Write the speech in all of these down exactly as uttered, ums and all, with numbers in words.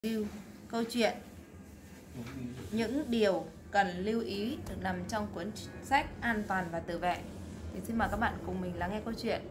Review câu chuyện những điều cần lưu ý được nằm trong cuốn sách An toàn và tự vệ. Thì xin mời các bạn cùng mình lắng nghe câu chuyện.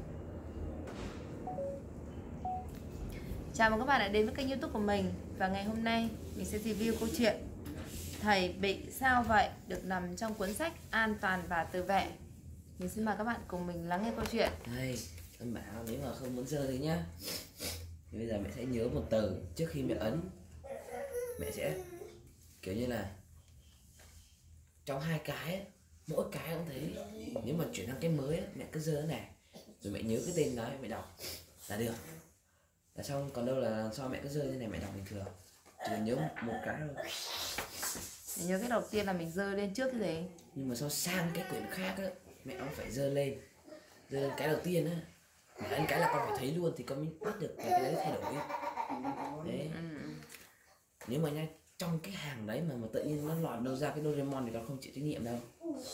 Chào mừng các bạn đã đến với kênh YouTube của mình. Và ngày hôm nay mình sẽ review câu chuyện Thầy bị sao vậy được nằm trong cuốn sách An toàn và tự vệ. Mình xin mời các bạn cùng mình lắng nghe câu chuyện. Đây, con bảo nếu mà không muốn rơi thì nhá, thì bây giờ mẹ sẽ nhớ một từ trước khi mẹ ấn. Mẹ sẽ kiểu như là trong hai cái ấy, mỗi cái cũng thế. Nếu mà chuyển sang cái mới ấy, mẹ cứ giơ thế này rồi mẹ nhớ cái tên đó mẹ đọc là được, là xong. Còn đâu là sao mẹ cứ giơ thế này mẹ đọc bình thường, chỉ cần nhớ một cái thôi. Mình nhớ cái đầu tiên là mình giơ lên trước cái gì. Nhưng mà sau sang cái quyển khác á, mẹ cũng phải giơ lên giơ lên cái đầu tiên á, mà ấn cái là con phải thấy luôn thì con mới bắt được cái đấy thay đổi đấy. Ừ. Nếu mà nha, trong cái hàng đấy mà mà tự nhiên nó lọt đâu ra cái Doraemon thì con không chịu trách nhiệm đâu.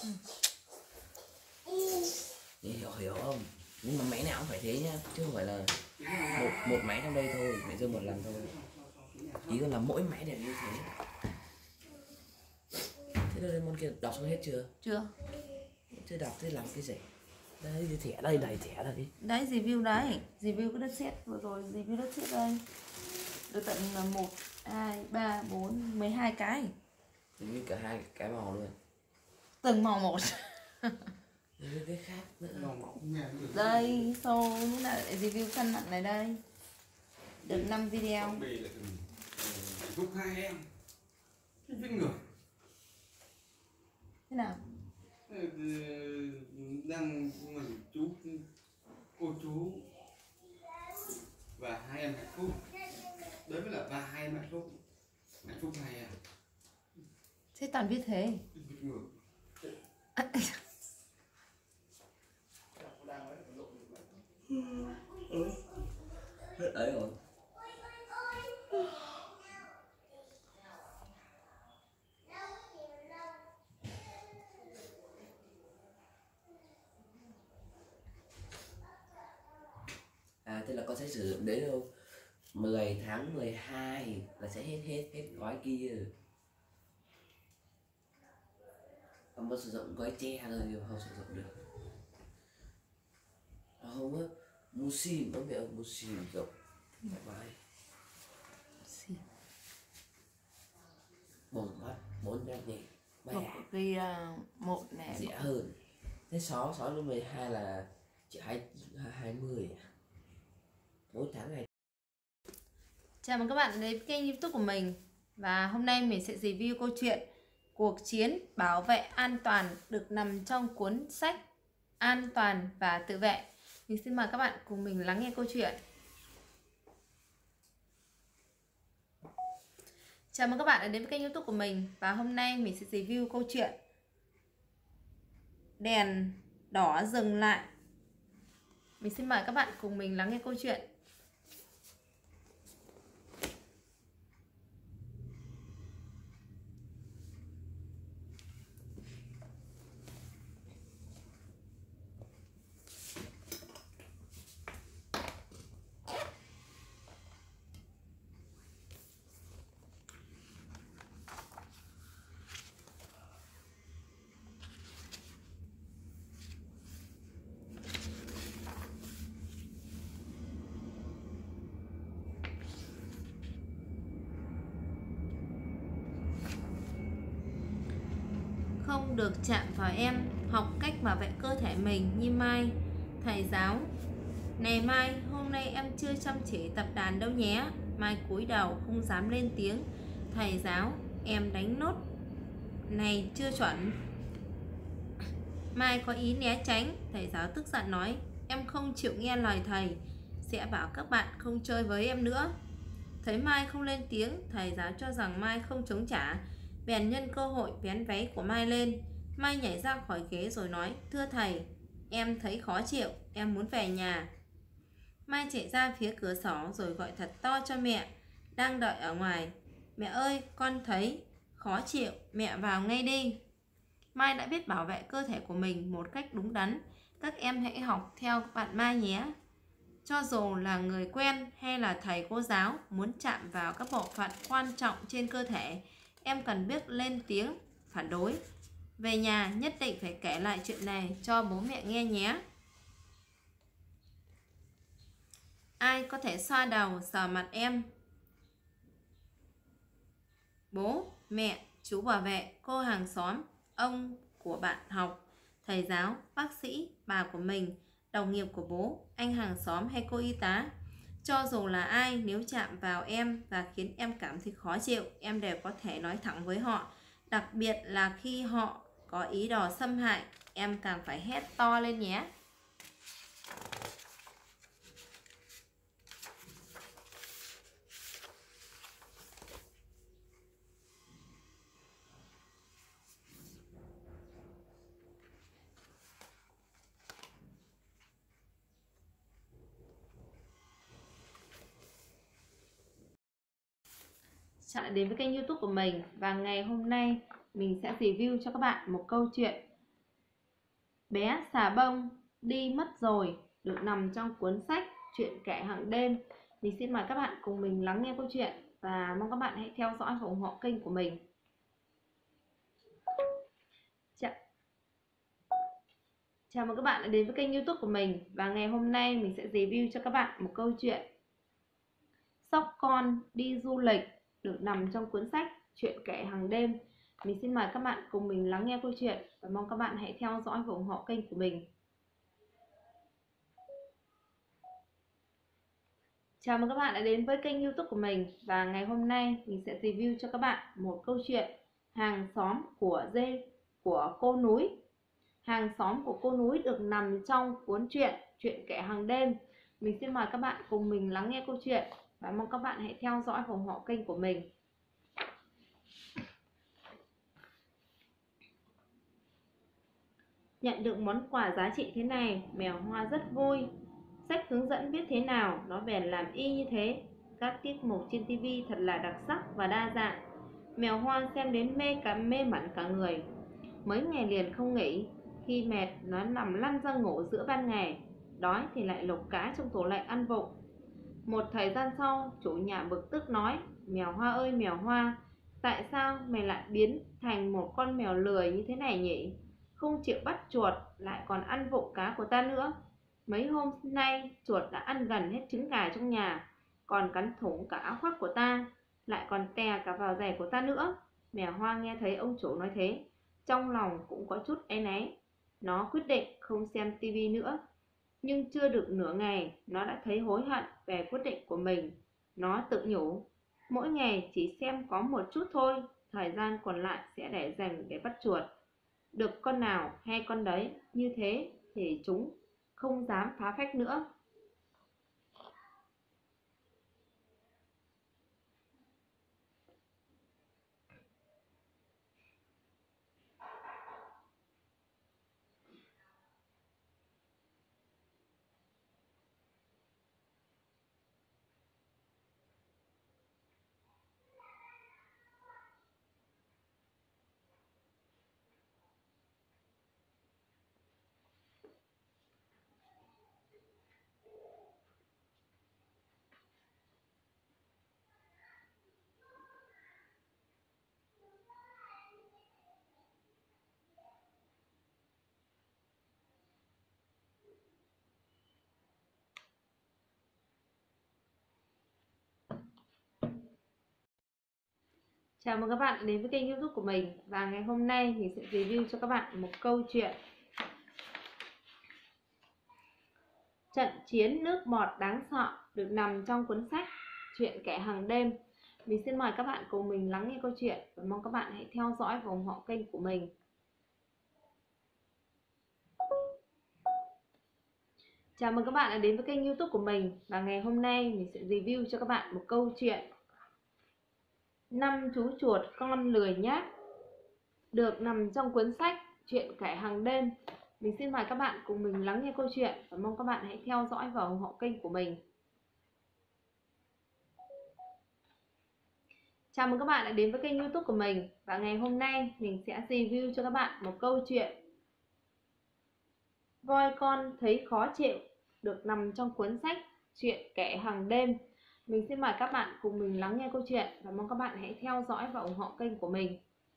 Ừ. Hiểu hiểu không? Nhưng mà máy nào cũng phải thế nhá, chứ không phải là một một máy trong đây thôi mẹ giơ một lần thôi. Ý con là mỗi máy đều như thế. Thế Doraemon kia đọc xong hết chưa? Chưa. Chưa đọc thế làm cái gì? Đây thẻ đây, đầy thẻ đây. Đấy, review đấy, review cái đất sét vừa rồi, review đất sét đây. Được tận một, hai, ba, bốn, mười hai cái. Review cả hai cái màu luôn. Từng màu một. Review cái khác nữa. Đây, sau nữa là review khăn mặt này đây. Được năm video. Giúp hai em viết người Thế nào? đang mừng chú cô chú và hai em hạnh phúc. Đấy mới là ba hai em hạnh phúc. Hạnh phúc hai em. Thế toàn viết thế. Viết người. Hết ấy rồi. À, thế là con sẽ sử dụng đấy đâu mười tháng mười hai là sẽ hết hết hết gói kia. Con muốn sử dụng gói tre thôi nhưng không sử dụng được. À, không á, mua sim, bố mẹ mua sim rồi. Bye. Bốn mắt, bốn trăm nghìn. Một ghi một nè. Rẻ hơn. Thế sáu, sáu đến mười hai là chỉ hai, hai mươi à? Mỗi tháng này. Chào mừng các bạn đến kênh YouTube của mình. Và hôm nay mình sẽ review câu chuyện Cuộc chiến bảo vệ an toàn được nằm trong cuốn sách An toàn và tự vệ. Mình xin mời các bạn cùng mình lắng nghe câu chuyện. Chào mừng các bạn đã đến với kênh YouTube của mình. Và hôm nay mình sẽ review câu chuyện Đèn đỏ dừng lại. Mình xin mời các bạn cùng mình lắng nghe câu chuyện. Không được chạm vào em, học cách bảo vệ cơ thể mình như Mai. Thầy giáo: này Mai, hôm nay em chưa chăm chỉ tập đàn đâu nhé. Mai cúi đầu không dám lên tiếng. Thầy giáo: em đánh nốt này chưa chuẩn. Mai có ý né tránh. Thầy giáo tức giận nói: em không chịu nghe lời thầy, sẽ bảo các bạn không chơi với em nữa. Thấy Mai không lên tiếng, thầy giáo cho rằng Mai không chống trả, bèn nhân cơ hội vén váy của Mai lên. Mai nhảy ra khỏi ghế rồi nói: thưa thầy, em thấy khó chịu, em muốn về nhà. Mai chạy ra phía cửa sổ rồi gọi thật to cho mẹ đang đợi ở ngoài: mẹ ơi, con thấy khó chịu, mẹ vào ngay đi. Mai đã biết bảo vệ cơ thể của mình một cách đúng đắn. Các em hãy học theo bạn Mai nhé. Cho dù là người quen hay là thầy cô giáo muốn chạm vào các bộ phận quan trọng trên cơ thể, em cần biết lên tiếng phản đối. Về nhà nhất định phải kể lại chuyện này cho bố mẹ nghe nhé. Ai có thể xoa đầu sờ mặt em? Bố, mẹ, chú bảo vệ, cô hàng xóm, ông của bạn học, thầy giáo, bác sĩ, bà của mình, đồng nghiệp của bố, anh hàng xóm hay cô y tá. Cho dù là ai, nếu chạm vào em và khiến em cảm thấy khó chịu, em đều có thể nói thẳng với họ. Đặc biệt là khi họ có ý đồ xâm hại, em càng phải hét to lên nhé. Chào đã đến với kênh YouTube của mình, và ngày hôm nay mình sẽ review cho các bạn một câu chuyện Bé xà bông đi mất rồi, được nằm trong cuốn sách Chuyện kể hàng đêm. Mình xin mời các bạn cùng mình lắng nghe câu chuyện và mong các bạn hãy theo dõi và ủng hộ kênh của mình. Chào, Chào mừng các bạn đã đến với kênh YouTube của mình, và ngày hôm nay mình sẽ review cho các bạn một câu chuyện Sóc con đi du lịch, được nằm trong cuốn sách Chuyện kể hàng đêm. Mình xin mời các bạn cùng mình lắng nghe câu chuyện và mong các bạn hãy theo dõi và ủng hộ kênh của mình. Chào mừng các bạn đã đến với kênh YouTube của mình, và ngày hôm nay mình sẽ review cho các bạn một câu chuyện Hàng xóm của dê của cô núi. Hàng xóm của cô núi được nằm trong cuốn truyện Chuyện kể hàng đêm. Mình xin mời các bạn cùng mình lắng nghe câu chuyện và mong các bạn hãy theo dõi và ủng hộ kênh của mình. Nhận được món quà giá trị thế này, mèo Hoa rất vui. Sách hướng dẫn biết thế nào, nó bèn làm y như thế. Các tiết mục trên ti vi thật là đặc sắc và đa dạng. Mèo Hoa xem đến mê cả mê mẩn cả người. Mấy ngày liền không nghỉ. Khi mệt, nó nằm lăn ra ngủ giữa ban ngày. Đói thì lại lục cá trong tủ lạnh ăn vụng. Một thời gian sau, chủ nhà bực tức nói: Mèo Hoa ơi mèo Hoa, tại sao mày lại biến thành một con mèo lười như thế này nhỉ? Không chịu bắt chuột, lại còn ăn vụng cá của ta nữa. Mấy hôm nay chuột đã ăn gần hết trứng gà trong nhà, còn cắn thủng cả áo khoác của ta, lại còn tè cả vào giày của ta nữa. Mèo Hoa nghe thấy ông chủ nói thế, trong lòng cũng có chút áy náy. Nó quyết định không xem ti vi nữa. Nhưng chưa được nửa ngày, nó đã thấy hối hận về quyết định của mình. Nó tự nhủ, mỗi ngày chỉ xem có một chút thôi, thời gian còn lại sẽ để dành để bắt chuột. Được con nào hay con đấy, như thế thì chúng không dám phá phách nữa. Chào mừng các bạn đến với kênh YouTube của mình, và ngày hôm nay mình sẽ review cho các bạn một câu chuyện Trận chiến nước bọt đáng sợ, được nằm trong cuốn sách Chuyện kể hàng đêm. Mình xin mời các bạn cùng mình lắng nghe câu chuyện và mong các bạn hãy theo dõi và ủng hộ kênh của mình. Chào mừng các bạn đã đến với kênh YouTube của mình, và ngày hôm nay mình sẽ review cho các bạn một câu chuyện Năm chú chuột con lười nhác, được nằm trong cuốn sách Chuyện kể hàng đêm. Mình xin mời các bạn cùng mình lắng nghe câu chuyện và mong các bạn hãy theo dõi và ủng hộ kênh của mình. Chào mừng các bạn đã đến với kênh YouTube của mình, và ngày hôm nay mình sẽ review cho các bạn một câu chuyện Voi con thấy khó chịu, được nằm trong cuốn sách Chuyện kể hàng đêm. Mình xin mời các bạn cùng mình lắng nghe câu chuyện và mong các bạn hãy theo dõi và ủng hộ kênh của mình.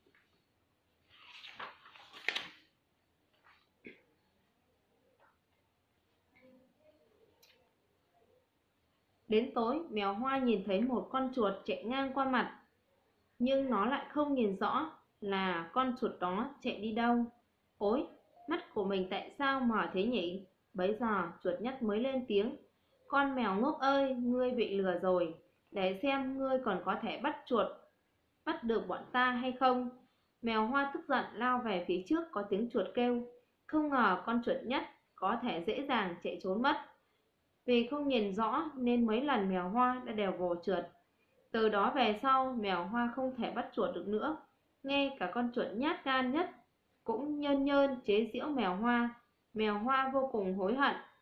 Đến tối, mèo Hoa nhìn thấy một con chuột chạy ngang qua mặt, nhưng nó lại không nhìn rõ là con chuột đó chạy đi đâu. Ôi, mắt của mình tại sao mờ thế nhỉ? Bấy giờ chuột nhắt mới lên tiếng: Con mèo ngốc ơi, ngươi bị lừa rồi. Để xem ngươi còn có thể bắt chuột bắt được bọn ta hay không. Mèo Hoa tức giận lao về phía trước có tiếng chuột kêu. Không ngờ con chuột nhắt có thể dễ dàng chạy trốn mất. Vì không nhìn rõ nên mấy lần mèo Hoa đã đều vồ chuột. Từ đó về sau, mèo Hoa không thể bắt chuột được nữa. Ngay cả con chuột nhát gan nhất cũng nhơn nhơn chế giễu mèo Hoa. Mèo Hoa vô cùng hối hận